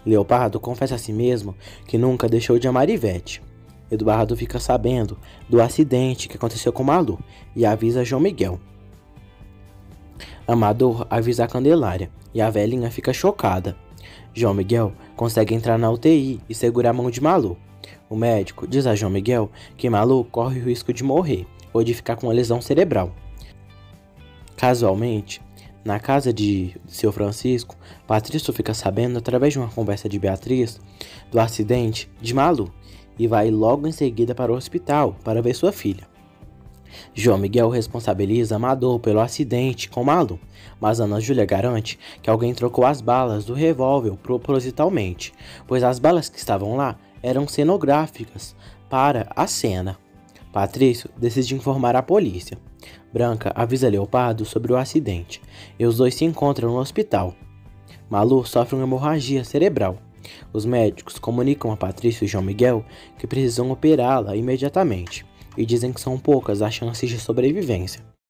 Leopardo confessa a si mesmo que nunca deixou de amar Ivete. Eduardo fica sabendo do acidente que aconteceu com Malu e avisa João Miguel. Amador avisa a Candelária e a velhinha fica chocada. João Miguel consegue entrar na UTI e segura a mão de Malu. O médico diz a João Miguel que Malu corre o risco de morrer ou de ficar com uma lesão cerebral. Casualmente, na casa de seu Francisco, Patrício fica sabendo, através de uma conversa de Beatriz, do acidente de Malu e vai logo em seguida para o hospital para ver sua filha. João Miguel responsabiliza Amador pelo acidente com Malu, mas Ana Júlia garante que alguém trocou as balas do revólver propositalmente, pois as balas que estavam lá eram cenográficas para a cena. Patrício decide informar a polícia. Branca avisa Leopardo sobre o acidente e os dois se encontram no hospital. Malu sofre uma hemorragia cerebral. Os médicos comunicam a Patrício e João Miguel que precisam operá-la imediatamente e dizem que são poucas as chances de sobrevivência.